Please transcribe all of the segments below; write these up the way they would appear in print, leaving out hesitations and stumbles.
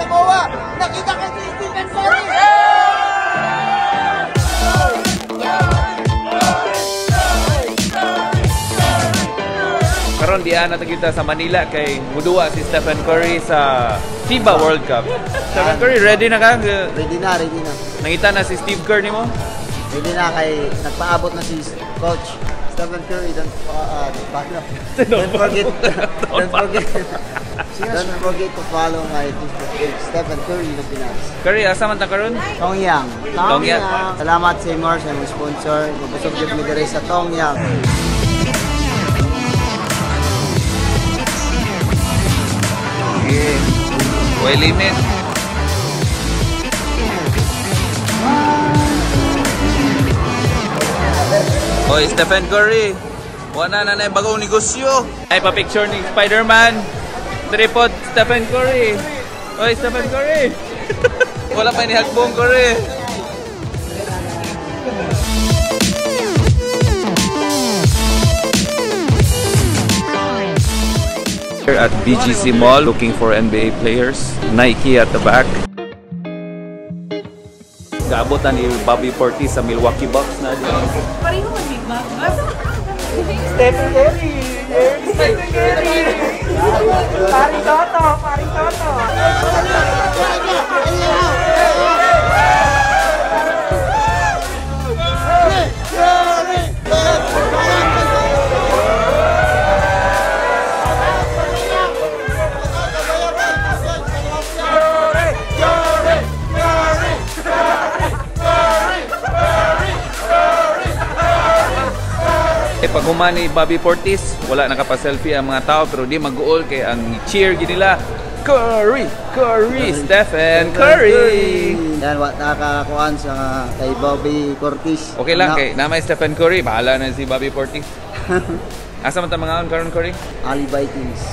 Samoa! Nakita ka si Stephen Curry! Karon diyan na kita sa Manila kay muduwa si Stephen Curry sa FIBA World Cup. Stephen Curry, ready na ka? Ready na. Nakita na si Steve Kerr nimo? Ready na kay nagpaabot na si Coach Stephen Curry. Don't forget to follow my Facebook page, Stephen Curry na Pinas. Curry, asa man ta karon? Tongyang. Tongyang. Salamat sa Mars ang sponsor. Mabusog jud mi diri sa Tongyang. Okay. Way limit. Oy, Stephen Curry. Wala na bagong negosyo. Ay pa-picture ni Spider-Man. Tripod Stephen Curry. Oy, Stephen Curry. Wala pa ni Hagbong Curry. Here at BGC Mall looking for NBA players. Nike at the back. Gaabotan ni Bobby Portis sa Milwaukee Bucks na din. Pareho ang big bag. Stephen Curry. Stephen Curry. Pari Toto. Pag humani Bobby Portis, wala nakapa-selfie ang mga tao pero di mag-goal kay ang cheer gid nila. Curry, Stephen Curry. Yan wat nakakuan sa kay Bobby Portis. Okay lang kay namay Stephen Curry, bahala na si Bobby Portis. Asa man ta mga karon Curry? Ali Vikings.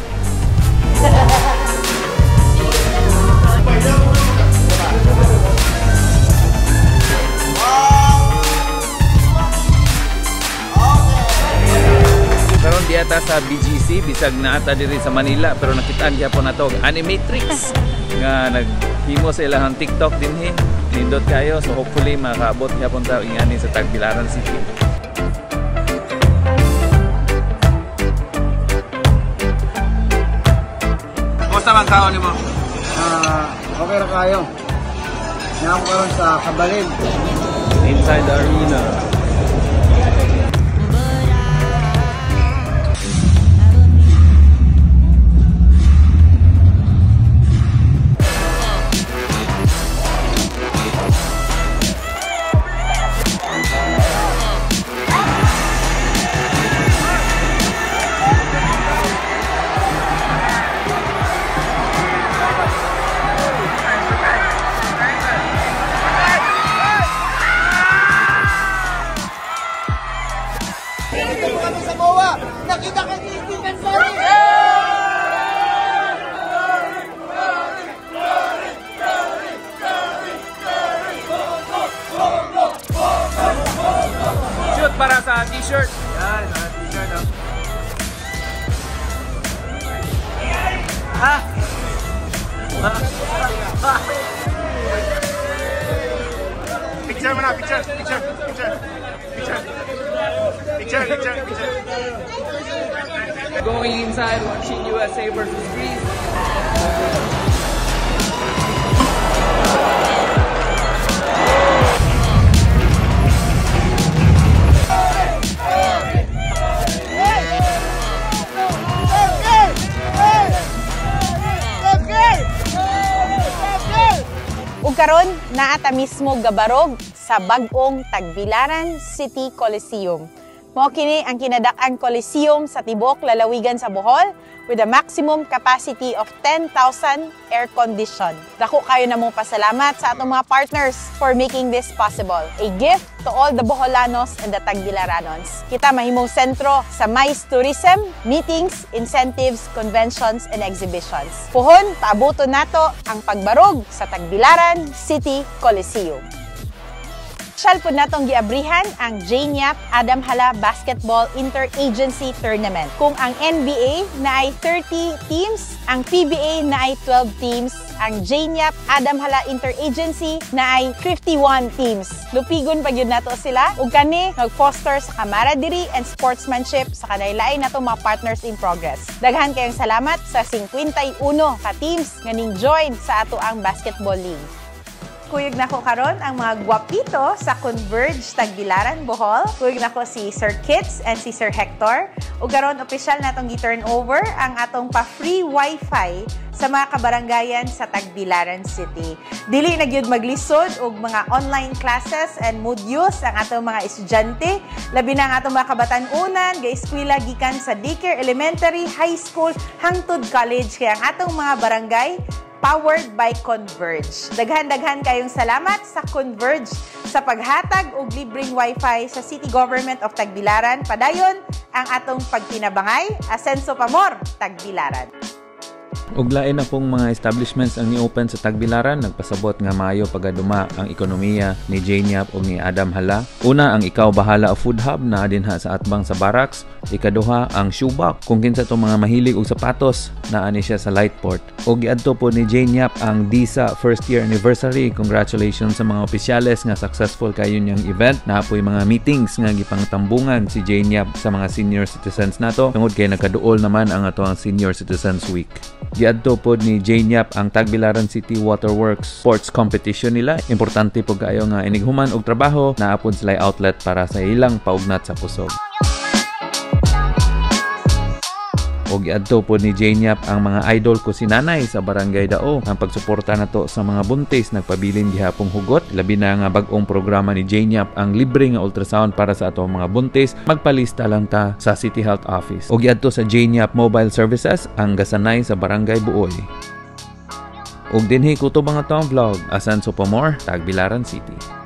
Karon di ata sa BGC, bisag na ata diri sa Manila pero nakitaan gyapon nato Animatrix nga naghimo sa ilang TikTok dinhi. Nindot kayo so hopefully makaabot gyapon ta ingani sa Tagbilaran City. Kumusta man kaon nimo? Okay ra kayo. Nga ako karon sa Kabalin. Inside the arena. Samoa! Nakita ka si Stephen Curry! Shoot para sa t-shirt. Yan, t-shirt. Ha? Picture mo na, picture. Going inside, watching USA versus Greece. Ug karon naata mismo gabarog sa bag-ong Tagbilaran City Coliseum. Mao kini ang kinadak-ang Coliseum sa tibok lalawigan sa Bohol with a maximum capacity of 10,000 air condition. Dako kayo na mong pasalamat sa atong mga partners for making this possible. A gift to all the Boholanos and the Tagbilaranons. Kita mahimong sentro sa MICE tourism, meetings, incentives, conventions, and exhibitions. Puhon, paabuton nato ang pagbarog sa Tagbilaran City Coliseum. Siya po natong giabrihan ang JNIAP Adam Hala Basketball Interagency Tournament. Kung ang NBA na ay 30 teams, ang PBA na ay 12 teams, ang JNIAP Adam Hala Interagency na ay 51 teams. Lupigon pa gyud nato sila ug kani nag-foster sa camaraderie and sportsmanship sa kanaylain nato mga partners in progress. Daghan kayong salamat sa 51 ka teams nga ning-join sa ato ang basketball league. Kuyog na ko karon ang mga gwapito sa Converge Tagbilaran, Bohol. Kuyog na ko si Sir Kits and si Sir Hector. O karon opisyal natong gi-turn over ang atong pa-free Wi-Fi sa mga kabaranggayan sa Tagbilaran City. Dili na gyud maglisod og mga online classes and modules ang atong mga estudyante, labi na ang atong mga kabatan-unan, ga-eskwela gikan sa daycare, elementary, high school, hangtod college kaya ang atong mga barangay powered by Converge. Daghan-daghan kayong salamat sa Converge sa paghatag og libreng Wi-Fi sa City Government of Tagbilaran. Padayon ang atong pagtinabangay. Asenso Pamor, Tagbilaran. Ug lain na pong mga establishments ang ni-open sa Tagbilaran, nagpasabot nga maayo pagaduma ang ekonomiya ni JNIAP o ni Adam Hala. Una, ang Ikaw Bahala Food Hub na dinha sa atbang sa barracks. Ikaduha, ang Shoebox kung kinsa to mga mahilig og sapatos na ani siya sa Lightport. Og giadto po ni JNIAP ang DISA first year anniversary. Congratulations sa mga opisyales nga successful kayo niyang event. Naapoy mga meetings nga gipangtambungan si JNIAP sa mga senior citizens nato tungod kay nagkaduol naman ang ato ang Senior Citizens Week. Giadto po ni JNIAP ang Tagbilaran City Waterworks Sports Competition nila. Importante po kayo nga inighuman og trabaho, naapon sila outlet para sa ilang paugnat sa kusog. O giadto po ni JNIAP ang mga idol ko si Nanay sa Barangay Dao. Ang pagsuporta nato sa mga buntis nagpabilin gihapong hugot. Labi na nga bag-ong programa ni JNIAP ang libre nga ultrasound para sa atong mga buntis. Magpalista lang ta sa City Health Office. O giadto sa JNIAP Mobile Services ang gasanay sa Barangay Buoy. Og dinhi kutob ang atong vlog. Asenso Pamor, Tagbilaran City.